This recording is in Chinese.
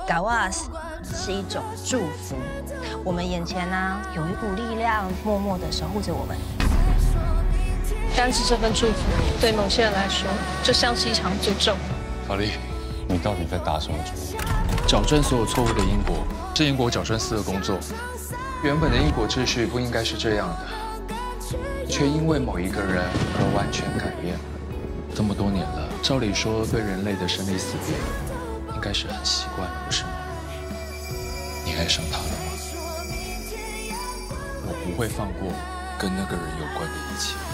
Gawas 是一种祝福。我们眼前呢，有一股力量默默地守护着我们。 但是这份祝福对某些人来说，就像是一场诅咒。 法力，你到底在打什么主意？ 矫正所有错误的因果，是因果矫正司的工作。原本的因果秩序不应该是这样的，却因为某一个人而完全改变。这么多年了，照理说对人类的生离死别，应该是很习惯了，不是吗？你爱上他了吗？我不会放过跟那个人有关的一切。